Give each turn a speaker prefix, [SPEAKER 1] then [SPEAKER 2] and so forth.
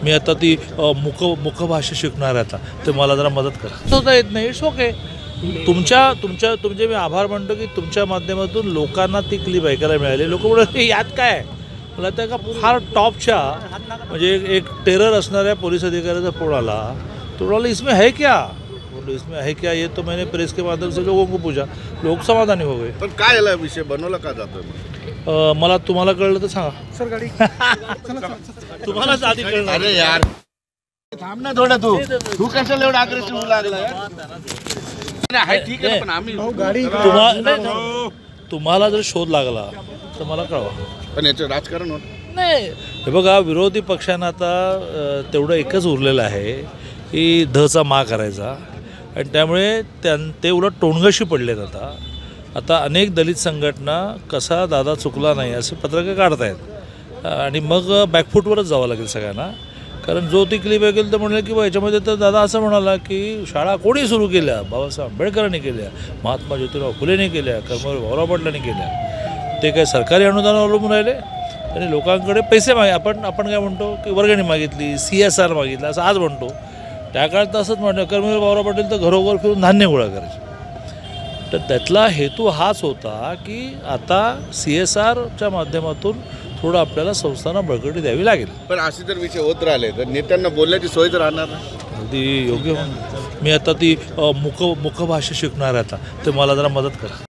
[SPEAKER 1] मी आता ती मुखभाषा शिकणार आहे आता, ते मला जरा मदत करा. स्वतः येत नाही, इट्स ओके. तुमचे मी आभार मानतो की तुमच्या माध्यमातून लोकांना ती क्लिप ऐकायला मिळाली. लोक म्हणतात यात काय आहे. मला त्या का फार टॉपच्या म्हणजे एक टेरर असणाऱ्या पोलीस अधिकाऱ्याचा फोन आला. तो बोला इसमें है क्या, बोलो इसमें है क्या, ये तो मैंने प्रेस के माध्यम से लोगों को पूछा. लोक समाधानी हो गए.
[SPEAKER 2] पण काय याला विषय बनवला का जातोय?
[SPEAKER 1] मला तुम्हाला कळलं तर सांगा
[SPEAKER 3] सर गाडी
[SPEAKER 1] तुम्हालाच आधी कळलं.
[SPEAKER 2] अरे यार थांब ना थोडं, तू कशाला एवढा अग्रेसिव्ह होऊ लागला यार? नाही ठीक आहे पण आम्ही
[SPEAKER 3] गाडी
[SPEAKER 1] तुम्हाला जर शोध लागला तर मला कळवा.
[SPEAKER 2] पण याचं राजकारण होत
[SPEAKER 1] नाही, हे बघा, विरोधी पक्षांना आता तेवढं एकच उरलेलं आहे की धचा मा करायचा, आणि त्यामुळे ते उलट टोणगशी पडलेत. आता अनेक दलित संघटना कसा दादा चुकला नाही असे पत्रकं काढतायत, आणि मग बॅकफूटवरच जावं लागेल सगळ्यांना. कारण जो ती क्लिप ऐकेल तर म्हणलं की याच्यामध्ये तर दादा असं म्हणाला की शाळा कोणी सुरू केल्या, बाबासाहेब आंबेडकरांनी केल्या, महात्मा ज्योतिराव फुलेंनी केल्या, कर्मवीर भाऊराव पाटलांनी केल्या. ते काय सरकारी अनुदानावर अवलंबून राहिले, आणि लोकांकडे पैसे आपण काय म्हणतो की वर्गणी मागितली, CSR मागितला असं आज म्हणतो. त्या काळात तर असंच म्हणतो, कर्मवीर भाऊराव पाटील तर घरोघर फिरून धान्य गोळा करायचे. तर त्यातला हेतू हाच होता की आता CSRच्या माध्यमातून थोडं आपल्याला संस्थांना बळकटी द्यावी लागेल.
[SPEAKER 2] पण असे जर विषय होत राहिले तर नेत्यांना बोलण्याची सोय तर राहणार ना.
[SPEAKER 1] अगदी योग्य. मी आता ती मुखभाषा शिकणार आहे आता, ते मला जरा मदत करा.